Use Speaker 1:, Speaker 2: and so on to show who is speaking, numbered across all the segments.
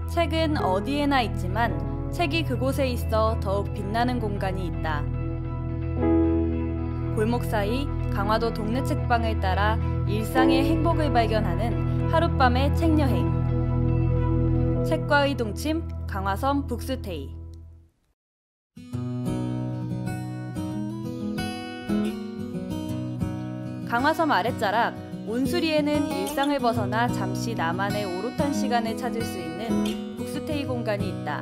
Speaker 1: 책은 어디에나 있지만 책이 그곳에 있어 더욱 빛나는 공간이 있다. 골목 사이 강화도 동네 책방을 따라 일상의 행복을 발견하는 하룻밤의 책여행. 책과의 동침 강화섬 북스테이. 강화섬 아랫자락 온수리에는 일상을 벗어나 잠시 나만의 오롯한 시간을 찾을 수 있는 북스테이 공간이 있다.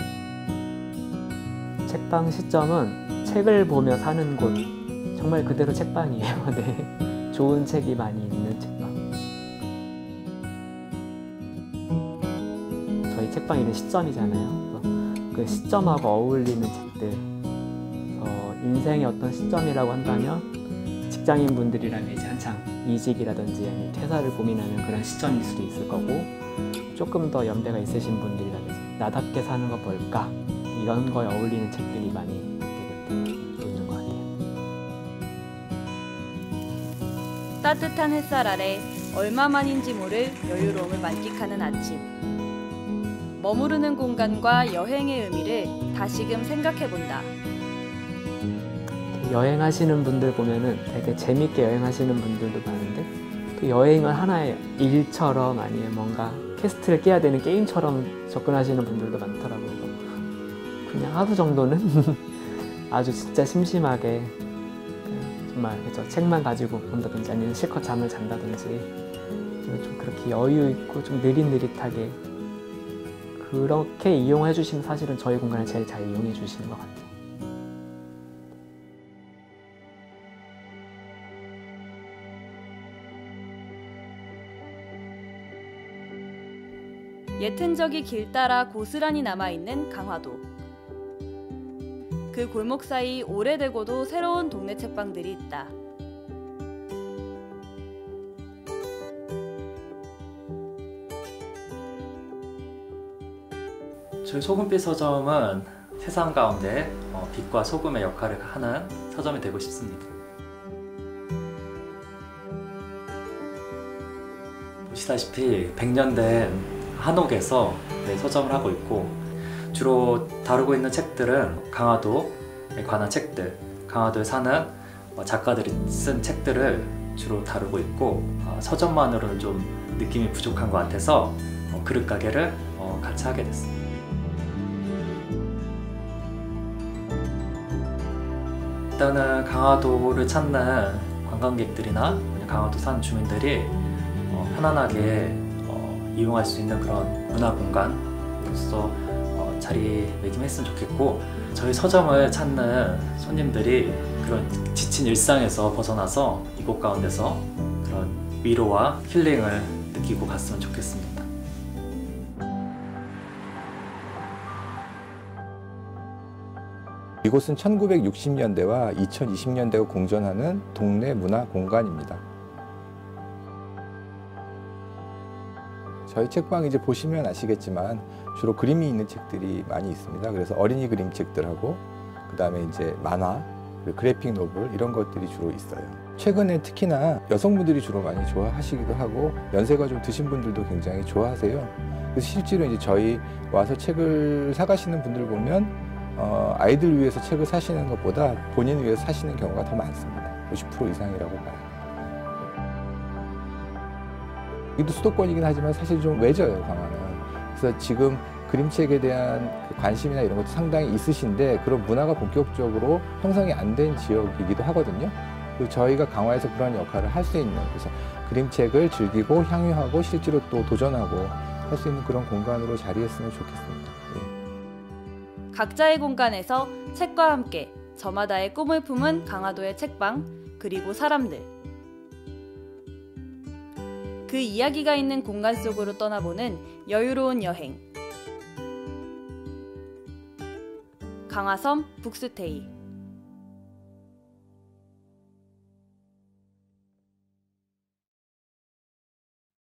Speaker 2: 책방 시점은 책을 보며 사는 곳. 정말 그대로 책방이에요. 네. 좋은 책이 많이 있는 책방. 저희 책방 이름 시점이잖아요. 그 시점하고 어울리는 책들. 인생의 어떤 시점이라고 한다면 직장인분들이라면 이제 한창 이직이라든지 아니면 퇴사를 고민하는 그런 시점일 수도 있을 거고, 조금 더 연배가 있으신 분들이라면 이제 나답게 사는 거 뭘까? 이런 거에 어울리는 책들이 많이 있는 것 같아요.
Speaker 1: 따뜻한 햇살 아래 얼마만인지 모를 여유로움을 만끽하는 아침. 머무르는 공간과 여행의 의미를 다시금 생각해본다.
Speaker 2: 여행하시는 분들 보면은 되게 재밌게 여행하시는 분들도 많은데, 또 여행을 하나의 일처럼 아니면 뭔가 퀘스트를 깨야 되는 게임처럼 접근하시는 분들도 많더라고요. 그냥 하루 정도는 아주 진짜 심심하게 정말 그렇죠. 책만 가지고 본다든지 아니면 실컷 잠을 잔다든지 좀 그렇게 여유 있고 좀 느릿느릿하게 그렇게 이용해 주시면 사실은 저희 공간을 제일 잘 이용해 주시는 것 같아요.
Speaker 1: 옛 흔적이 길 따라 고스란히 남아있는 강화도. 그 골목 사이 오래되고도 새로운 동네 책방들이 있다.
Speaker 3: 저희 소금빛 서점은 세상 가운데 빛과 소금의 역할을 하는 서점이 되고 싶습니다. 보시다시피 100년 된 한옥에서 서점을 하고 있고, 주로 다루고 있는 책들은 강화도에 관한 책들, 강화도에 사는 작가들이 쓴 책들을 주로 다루고 있고, 서점만으로는 좀 느낌이 부족한 것 같아서 그릇 가게를 같이 하게 됐습니다. 일단은 강화도를 찾는 관광객들이나 강화도 산 주민들이 편안하게 이용할 수 있는 그런 문화 공간으로서 자리매김했으면 좋겠고, 저희 서점을 찾는 손님들이 그런 지친 일상에서 벗어나서 이곳 가운데서 그런 위로와 힐링을 느끼고 갔으면 좋겠습니다.
Speaker 4: 이곳은 1960년대와 2020년대가 공존하는 동네 문화 공간입니다. 저희 책방 이제 보시면 아시겠지만 주로 그림이 있는 책들이 많이 있습니다. 그래서 어린이 그림책들하고 그다음에 이제 만화, 그래픽 노블 이런 것들이 주로 있어요. 최근에 특히나 여성분들이 주로 많이 좋아하시기도 하고 연세가 좀 드신 분들도 굉장히 좋아하세요. 그래서 실제로 이제 저희 와서 책을 사가시는 분들 보면 아이들 위해서 책을 사시는 것보다 본인을 위해서 사시는 경우가 더 많습니다. 50% 이상이라고 봐요. 여기도 수도권이긴 하지만 사실 좀 외져요, 강화는. 그래서 지금 그림책에 대한 관심이나 이런 것도 상당히 있으신데 그런 문화가 본격적으로 형성이 안 된 지역이기도 하거든요. 그리고 저희가 강화에서 그런 역할을 할 수 있는, 그래서 그림책을 즐기고 향유하고 실제로 또 도전하고 할 수 있는 그런 공간으로 자리했으면 좋겠습니다. 예.
Speaker 1: 각자의 공간에서 책과 함께 저마다의 꿈을 품은 강화도의 책방, 그리고 사람들. 그 이야기가 있는 공간 속으로 떠나보는 여유로운 여행. 강화섬 북스테이.